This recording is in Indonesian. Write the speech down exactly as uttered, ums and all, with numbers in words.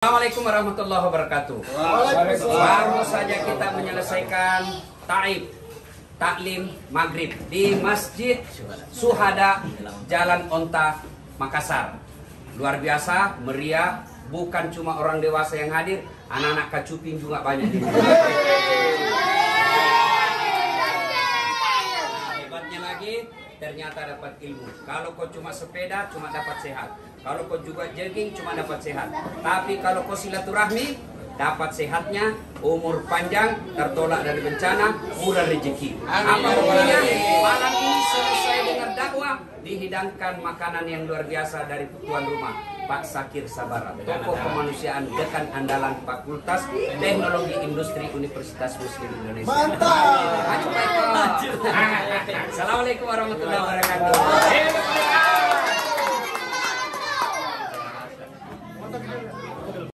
Assalamualaikum warahmatullahi wabarakatuh. Baru saja kita menyelesaikan taib taklim maghrib di Masjid Suhada Jalan Onta Makassar. Luar biasa, meriah. Bukan cuma orang dewasa yang hadir, anak-anak kacuping juga banyak di sini. Hebatnya lagi, ternyata dapat ilmu. Kalau kau cuma sepeda, cuma dapat sehat. Kalau kau juga jogging, cuma dapat sehat. Tapi kalau kau silaturahmi, dapat sehatnya, umur panjang, tertolak dari bencana, murah rezeki. Apa buktinya? Malam ini selesai dengar dakwah, dihidangkan makanan yang luar biasa dari tuan rumah, Pak Sakir Sabara, tokoh kemanusiaan dekan andalan Fakultas Teknologi Industri Universitas Muslim Indonesia. Mantap. Assalamualaikum warahmatullahi wabarakatuh.